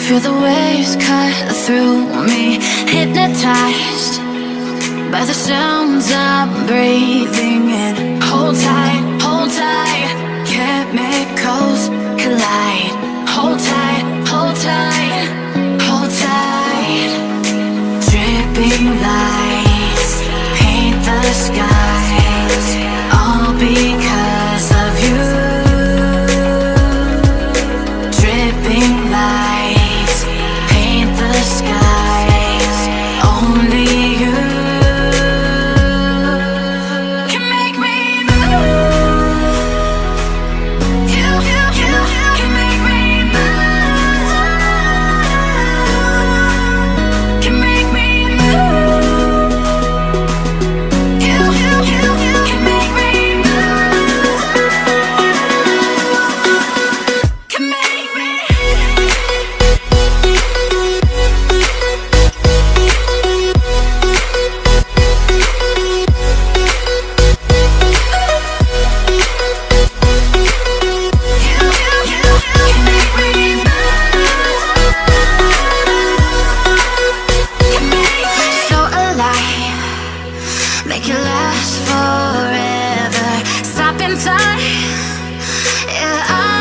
Feel the waves cut through me, hypnotized by the sounds I'm breathing in. Hold tight, hold tight. Chemicals collide. Hold tight, hold tight, hold tight. Dripping lights paint the skies, all because of you. Dripping lights paint the skies, only you can make me move. You can make me move. Can make me move. You can make me move. Can make me. So alive, make it last forever. Stop in time, yeah.